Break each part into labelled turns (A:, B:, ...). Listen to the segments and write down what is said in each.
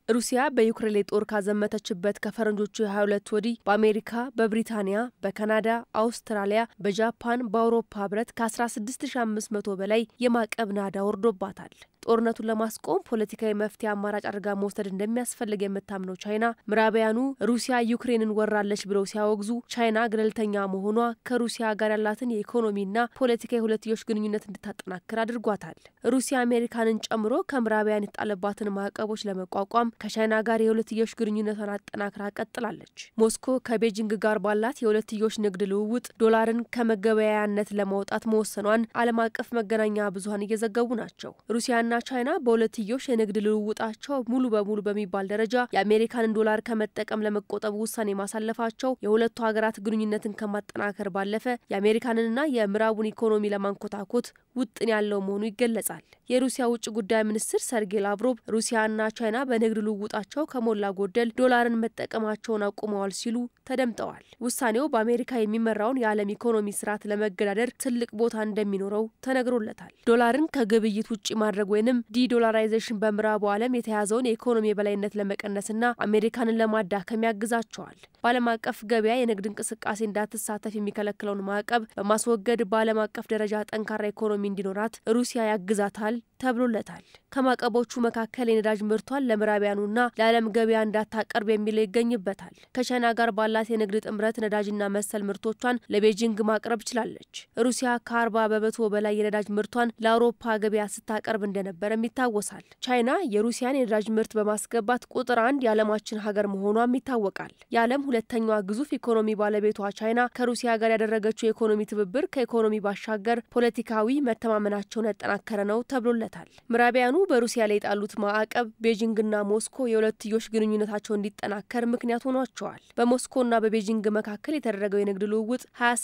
A: ሩሲያ በዩክሬን ላይ ጦር ካዘመተችበት ከፈረንጆቹ 22 ወዲህ በአሜሪካ፣ በብሪታንያ፣ በካናዳ፣ አውስትራሊያ፣ በጃፓን፣ በአውሮፓ ህብረት ከ16500 በላይ የማዕቀብ ናዳ ወርዶባታል። ጦርነቱን ለማስቆም ፖለቲካዊ መፍትሄ አማራጭ አድርጋ መውሰድ እንደሚያስፈልግ የምታምነው ቻይና ምዕራባውያኑ ሩሲያ ዩክሬንን ወራለች ብለው ሲያወግዙ ቻይና ገለልተኛ መሆኗ ከሩሲያ ጋር ያላትን የኢኮኖሚና ፖለቲካዊ ሁለትዮሽ ግንኙነት እንድታጠናክር አድርጓታል። ሩሲያ አሜሪካንን ጨምሮ ከምዕራባውያን የተጣለባትን ማዕቀቦች ለመቋቋም ከቻይና ጋር የሁለትዮሽ ግንኙነቷን አጠናክራ ቀጥላለች። ሞስኮ ከቤጂንግ ጋር ባላት የሁለትዮሽ ንግድ ልውውጥ ዶላርን ከመገበያያነት ለማውጣት መወሰኗን ዓለም አቀፍ መገናኛ ብዙሃን እየዘገቡ ናቸው። ሩሲያና ቻይና በሁለትዮሽ የንግድ ልውውጣቸው ሙሉ በሙሉ በሚባል ደረጃ የአሜሪካንን ዶላር ከመጠቀም ለመቆጠብ ውሳኔ ማሳለፋቸው የሁለቱ ሀገራት ግንኙነትን ከማጠናከር ባለፈ የአሜሪካንንና የምዕራቡን ኢኮኖሚ ለማንኮታኮት ውጥን ያለው መሆኑ ይገለጻል። የሩሲያ ውጭ ጉዳይ ሚኒስትር ሰርጌይ ላቭሮቭ ሩሲያና ቻይና በንግድ ልውውጣቸው ከሞላ ጎደል ዶላርን መጠቀማቸውን አቁመዋል ሲሉ ተደምጠዋል። ውሳኔው በአሜሪካ የሚመራውን የዓለም ኢኮኖሚ ስርዓት ለመገዳደር ትልቅ ቦታ እንደሚኖረው ተነግሮለታል። ዶላርን ከግብይት ውጪ ማድረግ ወይንም ዲዶላራይዜሽን በምዕራቡ ዓለም የተያዘውን የኢኮኖሚ የበላይነት ለመቀነስና አሜሪካንን ለማዳከም ያግዛቸዋል። በዓለም አቀፍ ገበያ የንግድ እንቅስቃሴ እንዳትሳተፍ የሚከለክለውን ማዕቀብ በማስወገድ በዓለም አቀፍ ደረጃ ጠንካራ ኢኮኖሚ እንዲኖራት ሩሲያ ያግዛታል ተብሎለታል። ከማዕቀቦቹ መካከል የነዳጅ ምርቷን ለምዕራባውያኑና ለዓለም ገበያ እንዳታቀርብ የሚለው ይገኝበታል። ከቻይና ጋር ባላት የንግድ ጥምረት ነዳጅና መሰል ምርቶቿን ለቤጂንግ ማቅረብ ችላለች። ሩሲያ ከ40% በላይ የነዳጅ ምርቷን ለአውሮፓ ገበያ ስታቀርብ እንደነበረም ይታወሳል። ቻይና የሩሲያን የነዳጅ ምርት በማስገባት ቁጥር 1 የዓለማችን ሀገር መሆኗም ይታወቃል። የዓለም ሁለተኛዋ ግዙፍ ኢኮኖሚ ባለቤቷ ቻይና ከሩሲያ ጋር ያደረገችው የኢኮኖሚ ትብብር ከኢኮኖሚ ባሻገር ፖለቲካዊ መተማመናቸውን ያጠናከረ ነው ተብሎለታል። ምዕራባውያኑ በሩሲያ ላይ የጣሉት ማዕቀብ ቤጂንግና ሞስኮ የሁለትዮሽ ግንኙነታቸው እንዲጠናከር ምክንያት ሆኗቸዋል። በሞስኮና በቤጂንግ መካከል የተደረገው የንግድ ልውውጥ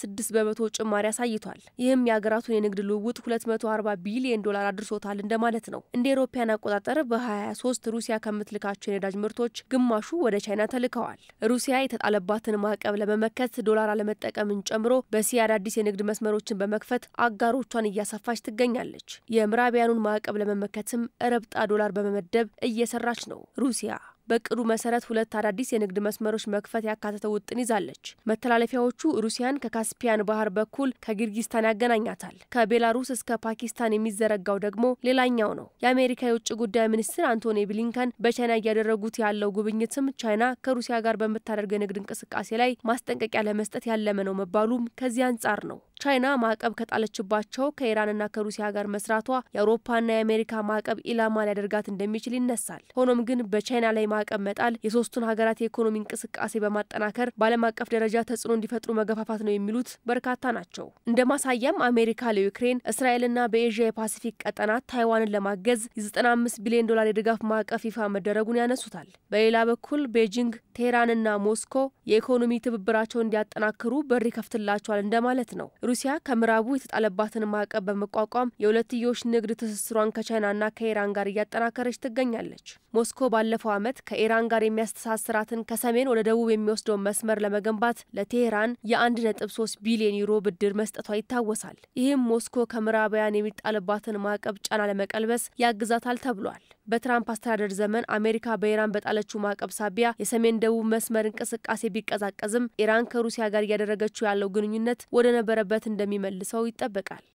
A: 26% ጭማሪ አሳይቷል። ይህም የሀገራቱን የንግድ ልውውጥ $240 ቢሊዮን አድርሶታል እንደማለት ነው። እንደ አውሮፓውያን አቆጣጠር በ2023 ሩሲያ ከምትልካቸው የነዳጅ ምርቶች ግማሹ ወደ ቻይና ተልከዋል። ሩሲያ የተጣለባትን ማዕቀብ ለመመከት ዶላር አለመጠቀምን ጨምሮ በእስያ አዳዲስ የንግድ መስመሮችን በመክፈት አጋሮቿን እያሰፋች ትገኛለች። የምዕራባውያኑን ማዕቀብ ለመመከትም ረብጣ ዶላር በመመደብ እየሰራች ነው። ሩሲያ በቅዱ መሰረት 2 አዳዲስ የንግድ መስመሮች መክፈት ያካተተው ውጥን ይዛለች። መተላለፊያዎቹ ሩሲያን ከካስፒያን ባህር በኩል ከጊርጊስታን ያገናኛታል። ከቤላሩስ እስከ ፓኪስታን የሚዘረጋው ደግሞ ሌላኛው ነው። የአሜሪካ የውጭ ጉዳይ ሚኒስትር አንቶኒ ብሊንከን በቻይና እያደረጉት ያለው ጉብኝትም ቻይና ከሩሲያ ጋር በምታደርገው የንግድ እንቅስቃሴ ላይ ማስጠንቀቂያ ለመስጠት ያለመ ነው መባሉም ከዚህ አንጻር ነው። ቻይና ማዕቀብ ከጣለችባቸው ከኢራንና ከሩሲያ ጋር መስራቷ የአውሮፓና የአሜሪካ ማዕቀብ ኢላማ ሊያደርጋት እንደሚችል ይነሳል። ሆኖም ግን በቻይና ላይ ማዕቀብ መጣል የሶስቱን ሀገራት የኢኮኖሚ እንቅስቃሴ በማጠናከር በዓለም አቀፍ ደረጃ ተጽዕኖ እንዲፈጥሩ መገፋፋት ነው የሚሉት በርካታ ናቸው። እንደ ማሳያም አሜሪካ ለዩክሬን፣ እስራኤልና በኤዥያ የፓሲፊክ ቀጠና ታይዋንን ለማገዝ የ$95 ቢሊዮን የድጋፍ ማዕቀፍ ይፋ መደረጉን ያነሱታል። በሌላ በኩል ቤጂንግ፣ ቴህራንና ሞስኮ የኢኮኖሚ ትብብራቸውን እንዲያጠናክሩ በር ይከፍትላቸዋል እንደማለት ነው። ሩሲያ ከምዕራቡ የተጣለባትን ማዕቀብ በመቋቋም የሁለትዮሽ ንግድ ትስስሯን ከቻይናና ከኢራን ጋር እያጠናከረች ትገኛለች። ሞስኮ ባለፈው ዓመት ከኢራን ጋር የሚያስተሳስራትን ከሰሜን ወደ ደቡብ የሚወስደውን መስመር ለመገንባት ለቴህራን የ1.3 ቢሊዮን ዩሮ ብድር መስጠቷ ይታወሳል። ይህም ሞስኮ ከምዕራባውያን የሚጣልባትን ማዕቀብ ጫና ለመቀልበስ ያግዛታል ተብሏል። በትራምፕ አስተዳደር ዘመን አሜሪካ በኢራን በጣለችው ማዕቀብ ሳቢያ የሰሜን ደቡብ መስመር እንቅስቃሴ ቢቀዛቀዝም ኢራን ከሩሲያ ጋር እያደረገችው ያለው ግንኙነት ወደ ነበረበት እንደሚመልሰው ይጠበቃል።